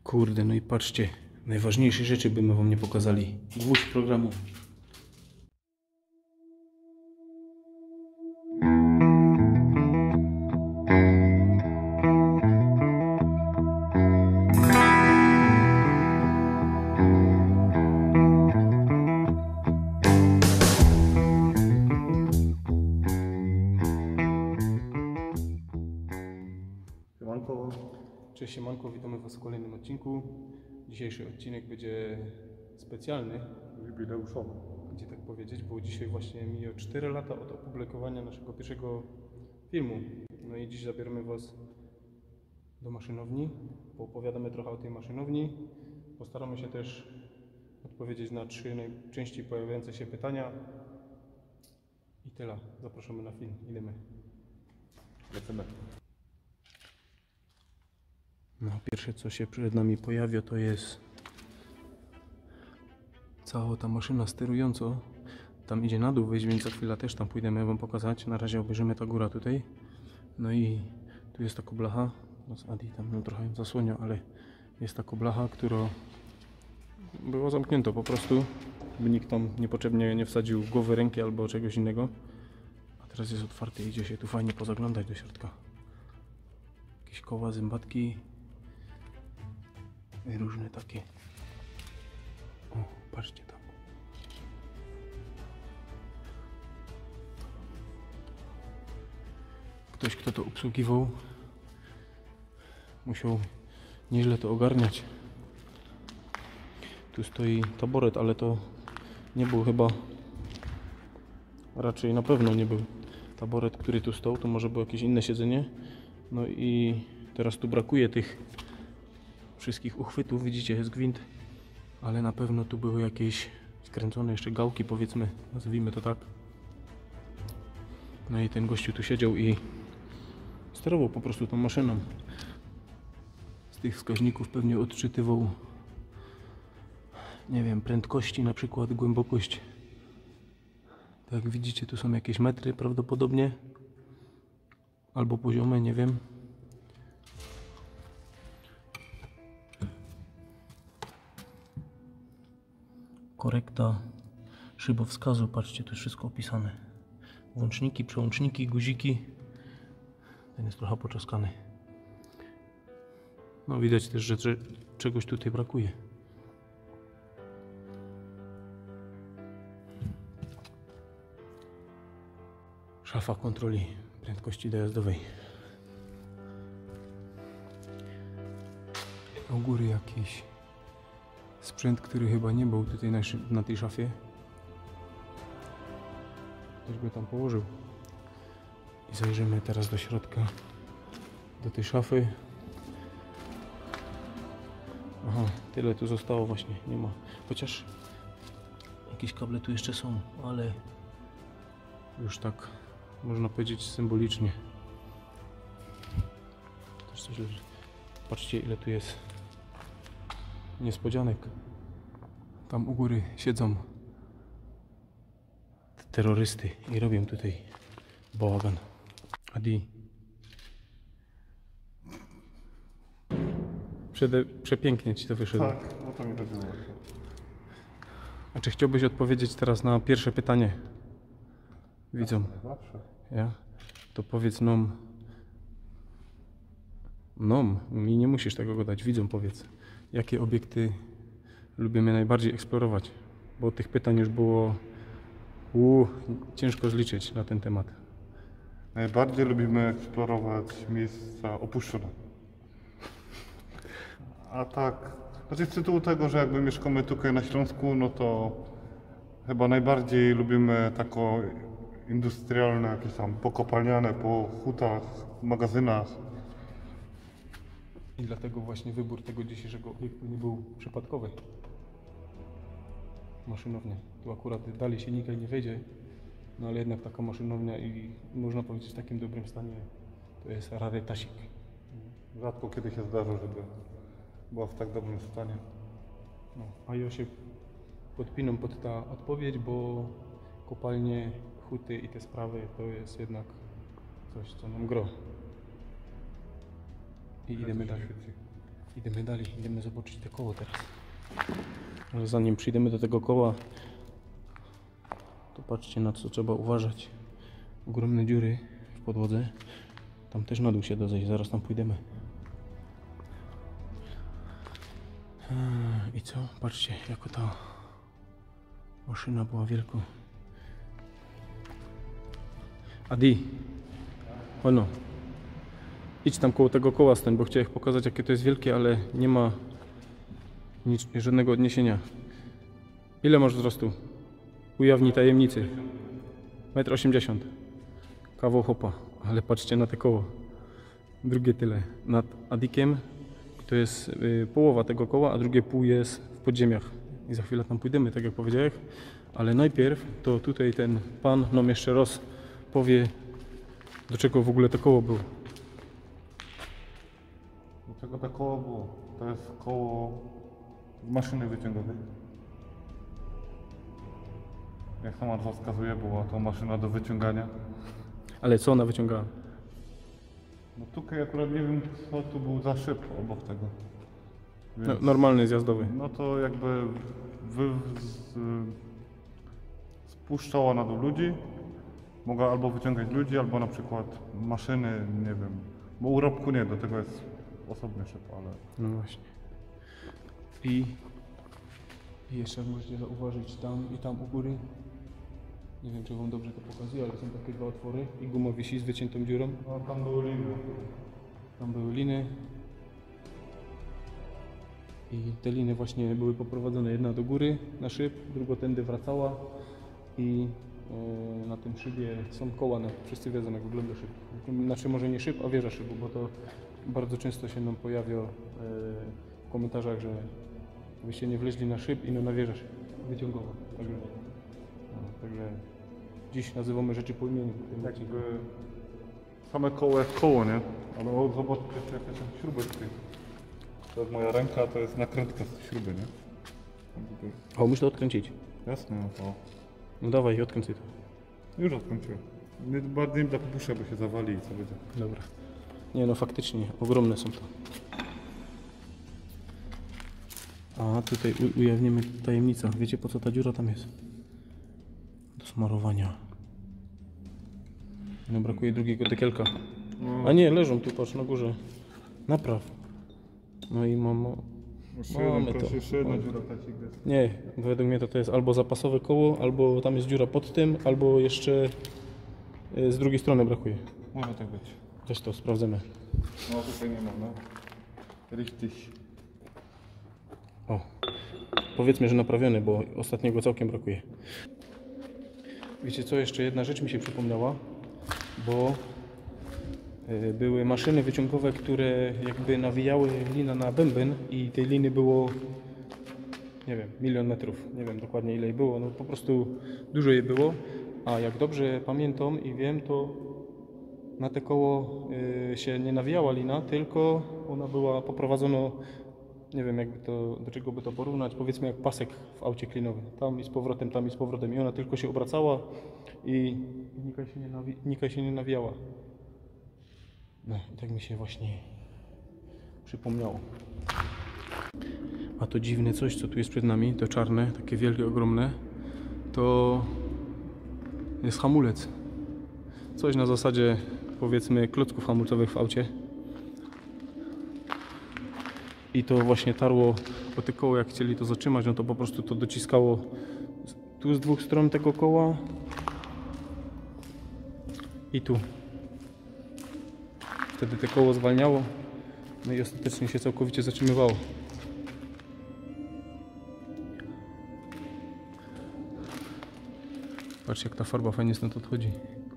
Kurde, no i patrzcie, najważniejsze rzeczy by my wam nie pokazali. Gwóźdź programu. Siemanko. Cześć, siemanko, witamy was w kolejnym odcinku. Dzisiejszy odcinek będzie specjalny, Jubileuszowy. gdzie tak powiedzieć, bo dzisiaj właśnie mija 4 lata od opublikowania naszego pierwszego filmu. No i dziś zabieramy was do maszynowni, poopowiadamy trochę o tej maszynowni. Postaramy się też odpowiedzieć na 3 najczęściej pojawiające się pytania. I tyle. Zapraszamy na film. Idziemy. Lecimy. No, pierwsze co się przed nami pojawia, to jest cała ta maszyna sterująca. Tam idzie na dół wyjść, więc za chwilę też tam pójdziemy wam pokazać. Na razie obejrzymy ta góra tutaj. No i tu jest taka blacha. Teraz Adi tam no, trochę ją zasłania, ale jest taka blacha, która była zamknięta po prostu, by nikt tam niepotrzebnie nie wsadził głowy, ręki albo czegoś innego. A teraz jest otwarty i idzie się tu fajnie pozaglądać do środka. Jakieś koła, zębatki. I różne takie. O, patrzcie tam. Ktoś, kto to obsługiwał, musiał nieźle to ogarniać. Tu stoi taboret, ale to nie był chyba, raczej na pewno nie był taboret, który tu stał. To może było jakieś inne siedzenie. No i teraz tu brakuje tych wszystkich uchwytów, widzicie, jest gwint, ale na pewno tu były jakieś skręcone jeszcze gałki, powiedzmy, nazwijmy to tak. No i ten gościu tu siedział i sterował po prostu tą maszyną. Z tych wskaźników pewnie odczytywał, nie wiem, prędkości, na przykład głębokość. Tak jak widzicie, tu są jakieś metry prawdopodobnie, albo poziome, nie wiem. Korekta szybowskazu, patrzcie, tu jest wszystko opisane. Włączniki, przełączniki, guziki. Ten jest trochę poczaskany. No widać też, że czegoś tutaj brakuje. Szafa kontroli prędkości dojazdowej. U góry jakiś sprzęt, który chyba nie był tutaj na tej szafie. Ktoś go tam położył. I zajrzymy teraz do środka, do tej szafy. Aha, tyle tu zostało właśnie, nie ma. Chociaż jakieś kable tu jeszcze są, ale już tak można powiedzieć symbolicznie. Też coś leży. Patrzcie, ile tu jest niespodzianek. Tam u góry siedzą terrorysty i robią tutaj bałagan. Adi. Przepięknie ci to wyszło. Tak, no to mi chodziło. A czy chciałbyś odpowiedzieć teraz na pierwsze pytanie? Widzą. Zawsze. Ja? To powiedz nom. Nom, mi nie musisz tego gadać, widzą powiedz. Jakie obiekty lubimy najbardziej eksplorować? Bo tych pytań już było ciężko zliczyć na ten temat. Najbardziej lubimy eksplorować miejsca opuszczone. A tak, znaczy z tytułu tego, że jakby mieszkamy tutaj na Śląsku, no to chyba najbardziej lubimy tako industrialne, jakieś tam pokopalniane, po hutach, magazynach. I dlatego właśnie wybór tego dzisiejszego obiektu nie był przypadkowy. Maszynownia. Tu akurat dalej się nikt nie wejdzie, no ale jednak taka maszynownia i można powiedzieć w takim dobrym stanie to jest rarytasik. Rzadko kiedy się zdarza, żeby była w tak dobrym stanie. No, a ja się podpinam pod ta odpowiedź, bo kopalnie, huty i te sprawy to jest jednak coś, co nam gro. I idziemy dalej. Idziemy dalej, idziemy zobaczyć te koło teraz. Ale zanim przyjdziemy do tego koła, to patrzcie, na co trzeba uważać. Ogromne dziury w podłodze. Tam też na dół się da zejść, zaraz tam pójdziemy. I co? Patrzcie, jako ta maszyna była wielka. Adi, ono, idź tam koło tego koła stań, bo chciałem pokazać, jakie to jest wielkie, ale nie ma żadnego odniesienia. Ile masz wzrostu? Ujawnij tajemnicy. 1,80 m. Kawał hopa, ale patrzcie na te koło. Drugie tyle. Nad Adikiem to jest połowa tego koła, a drugie pół jest w podziemiach. I za chwilę tam pójdziemy, tak jak powiedziałem. Ale najpierw to tutaj ten pan nam jeszcze raz powie, do czego w ogóle to koło było. Do czego to koło było? To jest koło maszyny wyciągowej. Jak sama nazwa wskazuje, była to maszyna do wyciągania. Ale co ona wyciągała? No tutaj akurat nie wiem, co tu był za szyb obok tego. No, Więc, normalny, zjazdowy. no to jakby spuszczała na dół ludzi. Mogła albo wyciągać ludzi, albo na przykład maszyny, nie wiem. Bo urobku nie, do tego jest osobny szyb, ale... No właśnie. I jeszcze możecie zauważyć tam i tam u góry. Nie wiem, czy wam dobrze to pokazuje, ale są takie dwa otwory i guma wisi z wyciętą dziurą. No tam były liny. Tam były liny. I te liny właśnie były poprowadzone, jedna do góry na szyb, druga tędy wracała i na tym szybie są koła, wszyscy wiedzą, jak wygląda szyb. Znaczy może nie szyb, a wieża szybu, bo to bardzo często się nam pojawia w komentarzach, że byście nie wleźli na szyb i na wieżę wyciągowa. Także dziś nazywamy rzeczy po imieniu. Jakby same koło jak koło, nie? Ale zobaczcie, jakie są śruby tutaj. To jest moja ręka, to jest nakrętka z śruby, nie? O, muszę to odkręcić. Jasne, no to... No dawaj, odkręcaj to. Już odkręciłem. Nie, bardziej da popuszczę, bo się zawali i co będzie. Dobra. Nie no, faktycznie, ogromne są to. A tutaj ujawnimy tajemnicę. Wiecie, po co ta dziura tam jest? Do smarowania. No, brakuje drugiego dekielka. A nie, leżą tu, patrz, na górze. Napraw. No i mamy to. Jeszcze jedna dziura ta ci jest. Nie, według mnie to jest albo zapasowe koło, albo tam jest dziura pod tym, albo jeszcze z drugiej strony brakuje. Może tak być. Też to sprawdzimy. No tutaj nie ma, no. Richtig. O, powiedzmy, że naprawiony, bo ostatniego całkiem brakuje. Wiecie co, jeszcze jedna rzecz mi się przypomniała, bo były maszyny wyciągowe, które jakby nawijały linę na bęben i tej liny było, nie wiem, 1 000 000 metrów, nie wiem dokładnie ile jej było, no po prostu dużo jej było, a jak dobrze pamiętam i wiem, to na te koło się nie nawijała lina, tylko ona była poprowadzona, nie wiem jakby to, do czego by to porównać, powiedzmy jak pasek w aucie klinowym, tam i z powrotem, tam i z powrotem i ona tylko się obracała i nikaj się nie nawijała. No i tak mi się właśnie przypomniało. A to dziwne coś, co tu jest przed nami, to czarne, takie wielkie, ogromne, to jest hamulec. Coś na zasadzie, powiedzmy, klocków hamulcowych w aucie. I to właśnie tarło po te koło, jak chcieli to zatrzymać, no to po prostu to dociskało tu z dwóch stron tego koła i tu. Wtedy te koło zwalniało, no i ostatecznie się całkowicie zatrzymywało. Patrzcie, jak ta farba fajnie stąd odchodzi.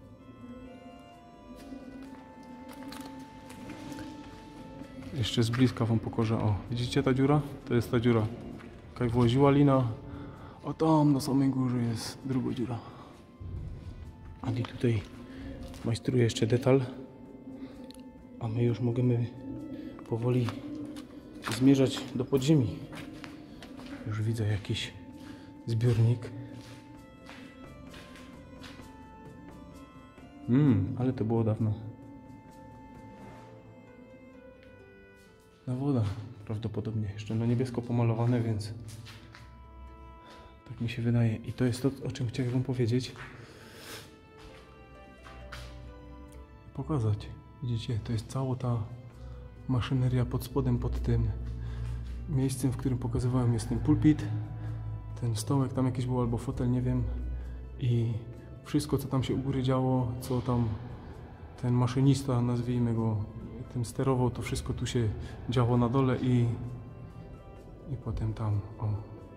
Jeszcze z bliska wam pokażę. O, widzicie ta dziura? To jest ta dziura. Jak właziła lina, a tam na samej górze jest druga dziura. Adi tutaj majstruje jeszcze detal, a my już możemy powoli zmierzać do podziemi. Już widzę jakiś zbiornik. Ale to było dawno. Na woda. Prawdopodobnie jeszcze na niebiesko pomalowane, więc tak mi się wydaje. I to jest to, o czym chciałem wam powiedzieć. Pokazać. Widzicie, to jest cała ta maszyneria pod spodem, pod tym miejscem, w którym pokazywałem, jest ten pulpit, ten stołek tam jakiś był, albo fotel, nie wiem. I wszystko, co tam się u góry działo, co tam ten maszynista, nazwijmy go, tym sterował, to wszystko tu się działo na dole i potem tam, o.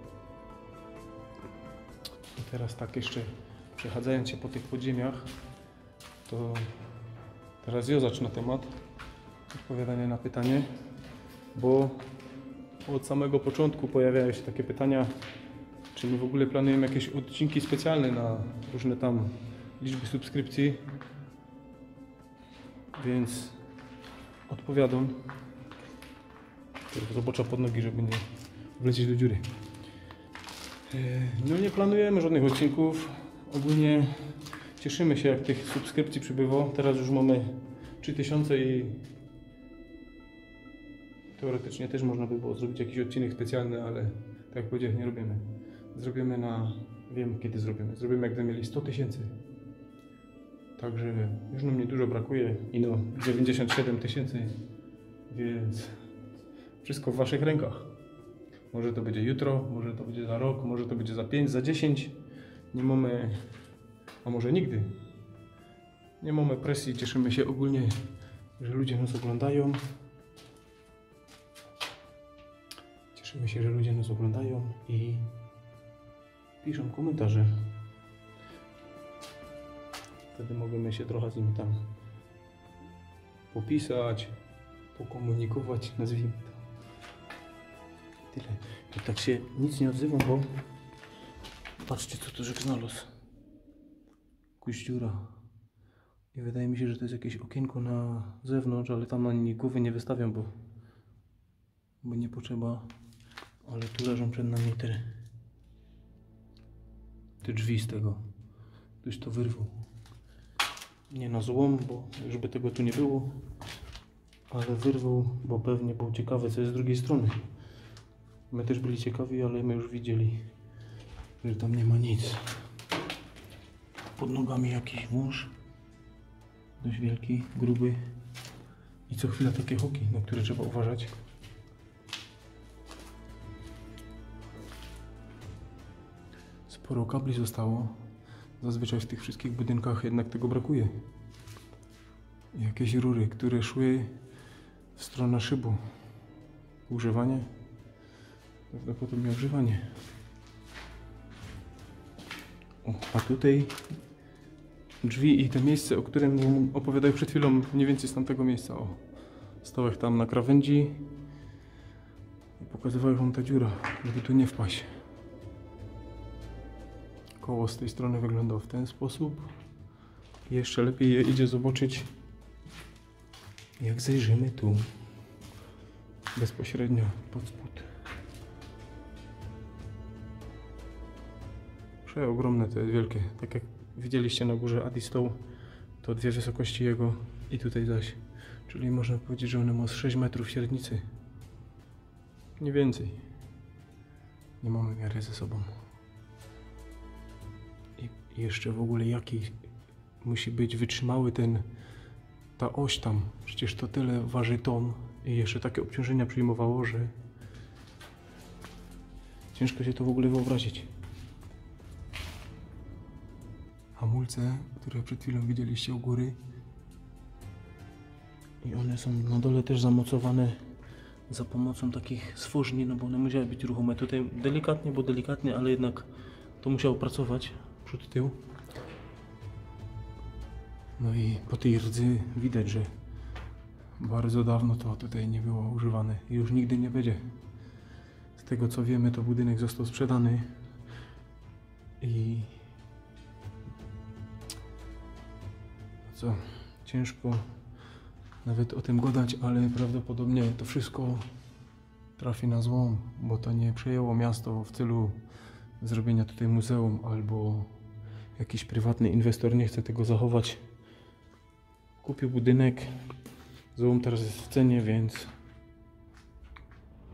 I teraz tak jeszcze przechadzając się po tych podziemiach, to teraz ja zacznę temat odpowiadania na pytanie, bo od samego początku pojawiają się takie pytania, czy my w ogóle planujemy jakieś odcinki specjalne na różne tam liczby subskrypcji, więc odpowiadam. Zobaczę pod nogi, żeby nie wlecieć do dziury. No nie planujemy żadnych odcinków. Ogólnie cieszymy się, jak tych subskrypcji przybywa. Teraz już mamy 3000 i teoretycznie też można by było zrobić jakiś odcinek specjalny, ale tak jak powiedziałem, nie robimy. Zrobimy wiem kiedy zrobimy. Zrobimy, jak będziemy mieli 100 000. Także już nam niedużo brakuje i 97 000, więc wszystko w waszych rękach. Może to będzie jutro, może to będzie za rok, może to będzie za 5, za 10. Nie mamy, a może nigdy. Nie mamy presji, cieszymy się ogólnie, że ludzie nas oglądają. Cieszymy się, że ludzie nas oglądają i piszą komentarze. Wtedy możemy się trochę z nimi tam popisać, pokomunikować, nazwijmy to. Tyle. I tak się nic nie odzywam, bo patrzcie, co to żeś znalazł. Kuździura. I wydaje mi się, że to jest jakieś okienko na zewnątrz, ale tam ani głowy nie wystawiam, bo nie potrzeba. Ale tu leżą przed nami te drzwi z tego. Ktoś to wyrwał. Nie na złom, bo już by tego tu nie było. Ale wyrwał, bo pewnie był ciekawy, co jest z drugiej strony. My też byli ciekawi, ale my już widzieli, że tam nie ma nic. Pod nogami jakiś wąż. Dość wielki, gruby. I co chwila takie hoki, na które trzeba uważać. Sporo kabli zostało. Zazwyczaj w tych wszystkich budynkach jednak tego brakuje. Jakieś rury, które szły w stronę szybu. Używanie? Prawdopodobnie używanie. O, a tutaj drzwi i to miejsce, o którym opowiadałem przed chwilą, mniej więcej z tamtego miejsca. O, stołek tam na krawędzi i pokazywałem wam ta dziura, żeby tu nie wpaść. Koło z tej strony wygląda w ten sposób. I jeszcze lepiej je idzie zobaczyć, jak zajrzymy tu bezpośrednio pod spód. Przeogromne to jest, wielkie. Tak jak widzieliście na górze Adi Stoł, to dwie wysokości jego i tutaj zaś. Czyli można powiedzieć, że one ma 6 metrów średnicy. Nie więcej. Nie mamy miary ze sobą. I jeszcze w ogóle jaki musi być wytrzymały ta oś tam. Przecież to tyle waży ton i jeszcze takie obciążenia przyjmowało, że ciężko się to w ogóle wyobrazić. Hamulce, które przed chwilą widzieliście u góry, i one są na dole też zamocowane za pomocą takich stworzni, no bo one musiały być ruchome. Tutaj delikatnie, bo delikatnie, ale jednak to musiało pracować przód, tył. No i po tej rdzy widać, że bardzo dawno to tutaj nie było używane i już nigdy nie będzie. Z tego co wiemy, to budynek został sprzedany i co, ciężko nawet o tym gadać, ale prawdopodobnie to wszystko trafi na złom, bo to nie przejęło miasto w celu zrobienia tutaj muzeum, albo jakiś prywatny inwestor nie chce tego zachować. Kupił budynek, złom teraz jest w cenie, więc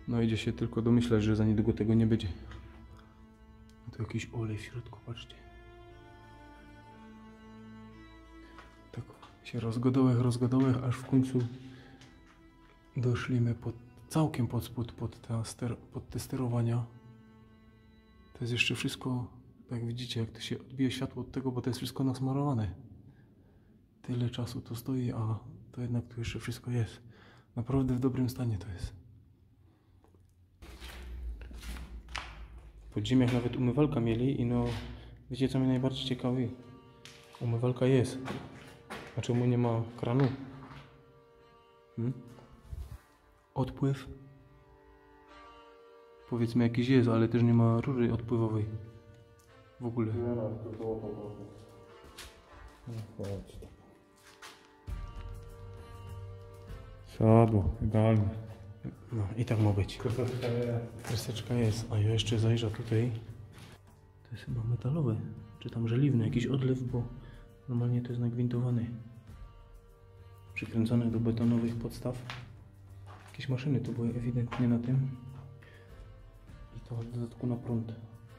No idzie się tylko domyślać, że za niedługo tego nie będzie. Tu jakiś olej w środku, patrzcie. Tak się rozgodołech, aż w końcu doszliśmy całkiem pod spód, pod te sterowania. To jest jeszcze wszystko, jak widzicie, jak to się odbije światło od tego, bo to jest wszystko nasmarowane. Tyle czasu to stoi, a to jednak tu jeszcze wszystko jest. Naprawdę w dobrym stanie to jest. W podziemiach nawet umywalka mieli i no, wiecie co mnie najbardziej ciekawi? Umywalka jest. A czemu nie ma kranu? Odpływ? Powiedzmy jakiś jest, ale też nie ma rury odpływowej. W ogóle. Siadło, idealnie. No i tak ma być. Kreseczka jest, a ja jeszcze zajrzę tutaj. To jest chyba metalowe, czy tam żeliwne, jakiś odlew, bo normalnie to jest nagwintowany. Przykręcone do betonowych podstaw. Jakieś maszyny to były ewidentnie na tym. I to w dodatku na prąd.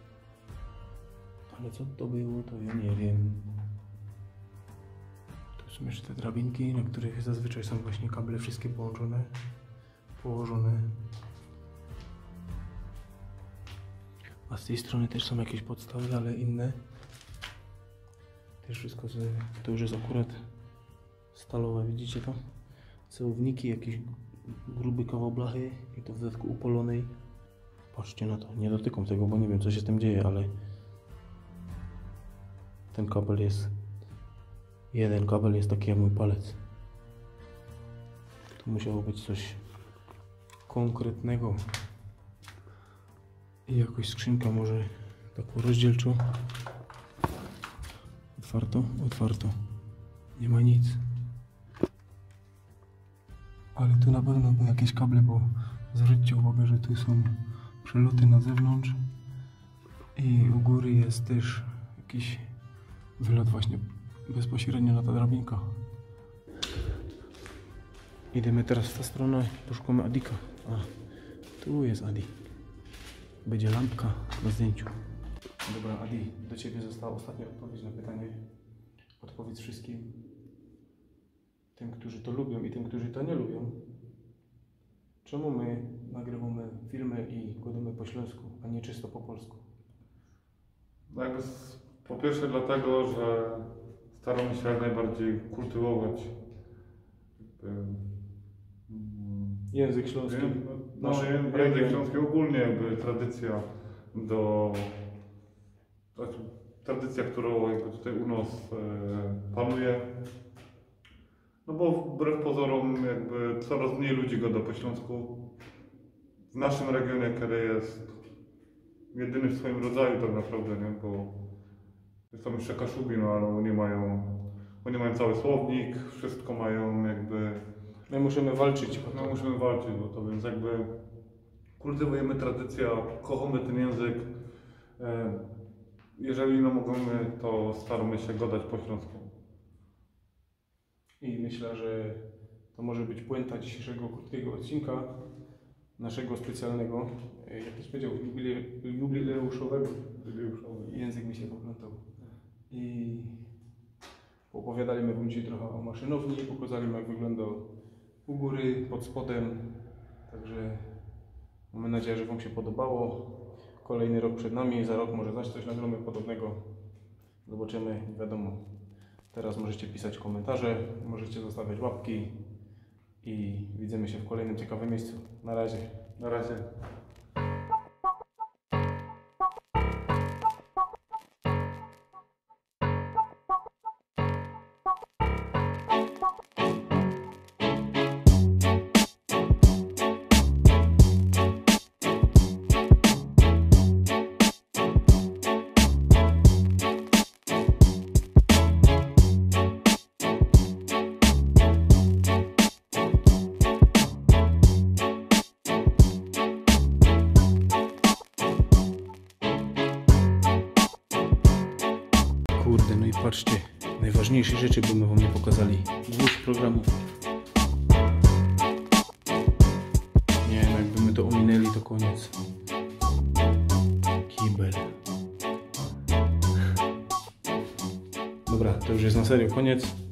Ale co to było, to ja nie wiem. Tu są jeszcze te drabinki, na których zazwyczaj są właśnie kable wszystkie położone. A z tej strony też są jakieś podstawy, ale inne. Też wszystko to już jest akurat stalowe, widzicie to? Celowniki, jakiś gruby kawał blachy i to w dodatku upolonej. Patrzcie na to, nie dotykam tego, bo nie wiem co się z tym dzieje, ale ten kabel jest, jeden kabel jest taki jak mój palec. To musiało być coś konkretnego. I jakoś skrzynka może taką rozdzielczą. Otwarto. Nie ma nic. Ale tu na pewno były jakieś kable, bo zwróćcie uwagę, że tu są przeloty na zewnątrz. I u góry jest też jakiś wylot właśnie bezpośrednio na ta drabinka. Idziemy teraz w tę stronę, poszukamy Adika. A, tu jest Adi. Będzie lampka na zdjęciu. Dobra, Adi, do Ciebie została ostatnia odpowiedź na pytanie. Odpowiedz wszystkim, tym, którzy to lubią i tym, którzy to nie lubią. Czemu my nagrywamy filmy i gadamy po śląsku, a nie czysto po polsku? No jakby po pierwsze dlatego, że staramy się jak najbardziej kultywować Język śląski. Język śląski ogólnie, jakby tradycja tradycja, którą jakby tutaj u nas panuje. No bo wbrew pozorom jakby coraz mniej ludzi gada po śląsku. W naszym regionie, który jest jedyny w swoim rodzaju tak naprawdę, nie? Bo jest tam jeszcze Kaszubi, no ale oni mają cały słownik, wszystko mają jakby... My musimy walczyć. No musimy walczyć o to, więc jakby kultywujemy tradycję, kochamy ten język. Jeżeli no możemy, to staramy się gadać po śląsku. I myślę, że to może być puenta dzisiejszego krótkiego odcinka, naszego specjalnego, jak to powiedział, jubileuszowego. Język mi się poplątał. I opowiadaliśmy wam dzisiaj trochę o maszynowni, pokazaliśmy jak wygląda u góry, pod spodem. Także mamy nadzieję, że wam się podobało. Kolejny rok przed nami, za rok może coś nagramy podobnego. Zobaczymy, wiadomo. Teraz możecie pisać komentarze, możecie zostawiać łapki i widzimy się w kolejnym ciekawym miejscu. Na razie. Na razie. Kurde, no i patrzcie, najważniejsze rzeczy by my wam nie pokazali. Gwóźdź programu. Nie wiem, jakby my to ominęli, to koniec. Kibel. Dobra, to już jest na serio koniec.